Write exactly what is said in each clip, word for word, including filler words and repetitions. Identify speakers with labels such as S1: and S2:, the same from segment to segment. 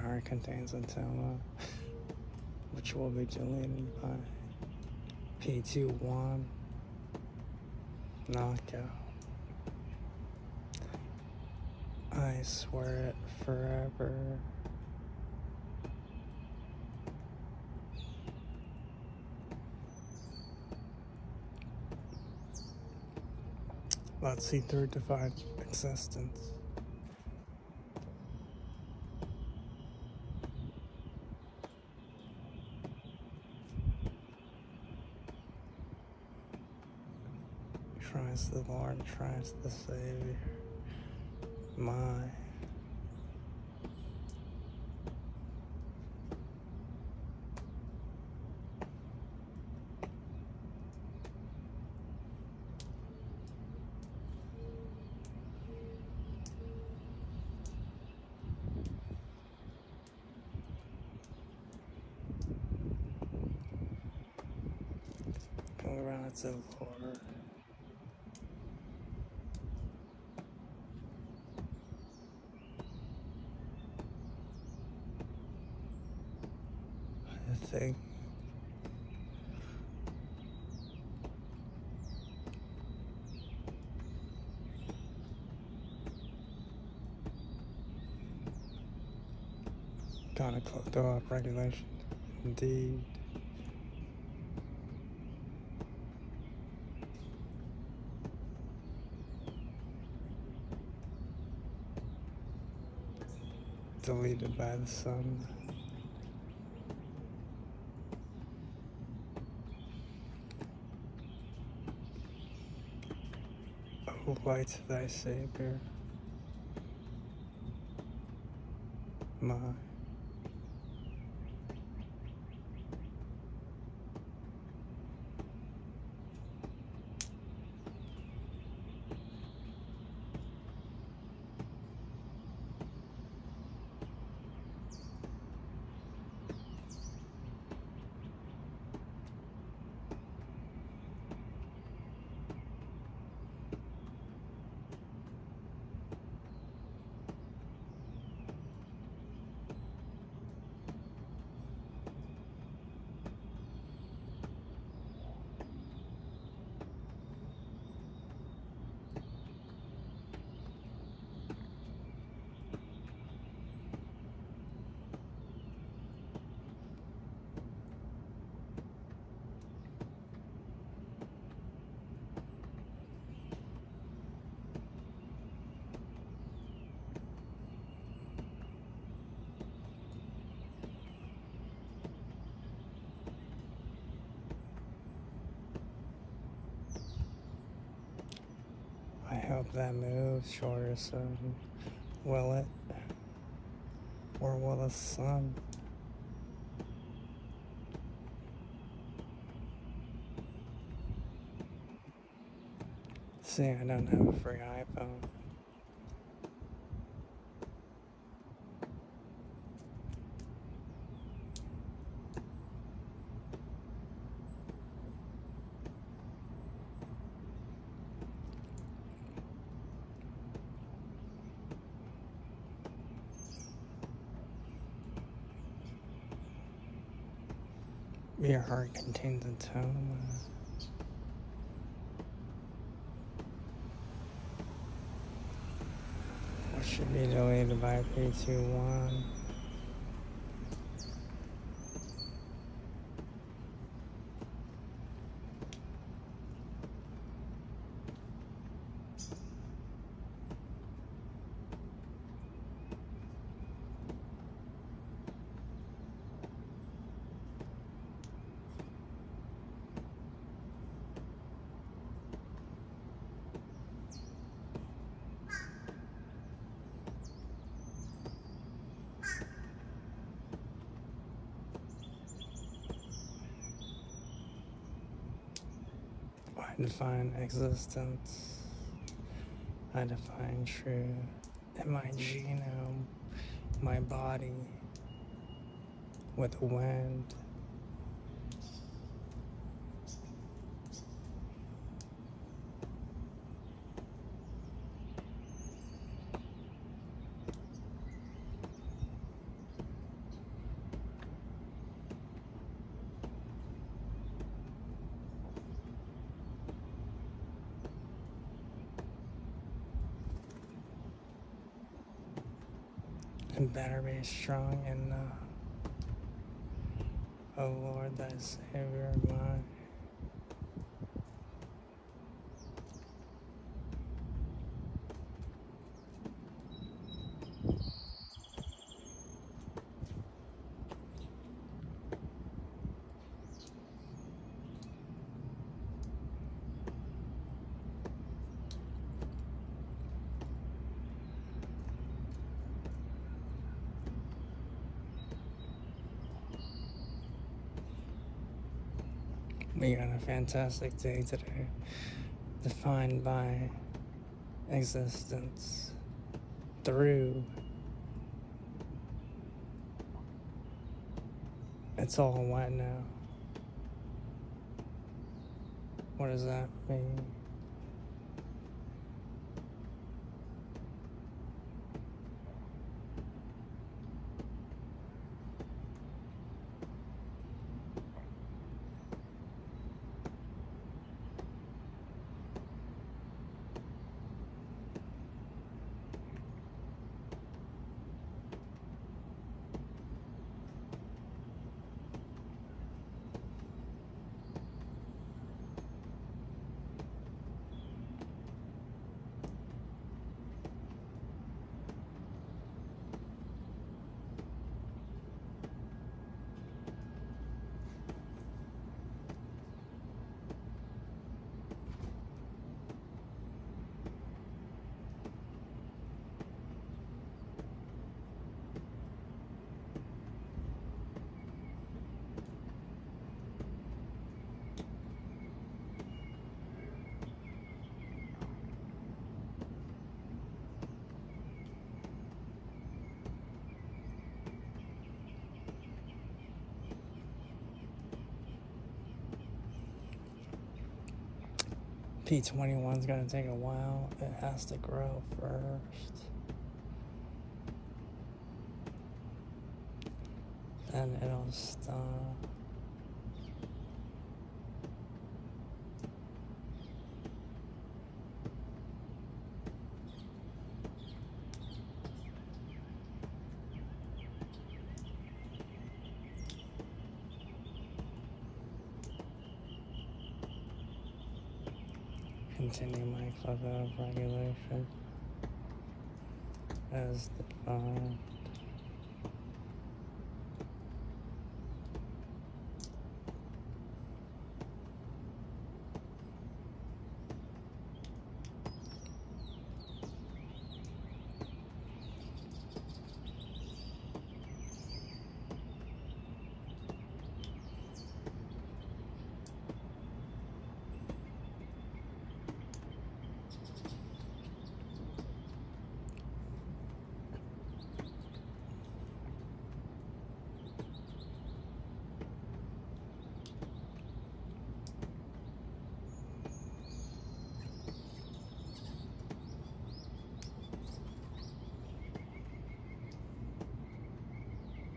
S1: heart contains a tumor, which will be deleted by P two one knockout. I swear it forever. Let's see through divine existence. Christ the Lord, Christ the Savior, my. Congrats, O Lord. I think gotta throw up regulation. Indeed. Deleted by the sun. O light of thy Savior, my. I hope that moves shorter soon. Will it? Or will the sun? See, I don't have a free iPhone. Your heart contains a tone. What should be deleted by three, two, one. I define existence. I define truth in my genome, my body, with the wind. better be strong in uh, O Lord, thy Savior mine. We got a fantastic day today, defined by existence through. It's all wet now. What does that mean? P twenty-one's gonna take a while. It has to grow first. Then it'll stop. Continue my club of regulation as defined.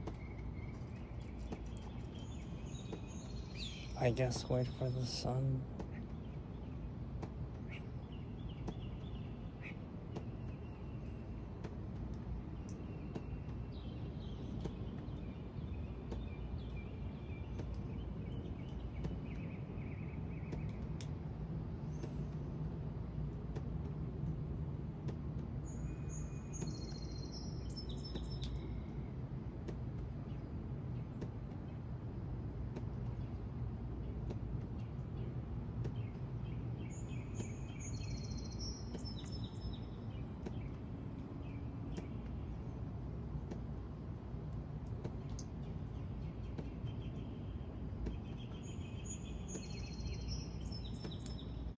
S1: I guess wait for the sun.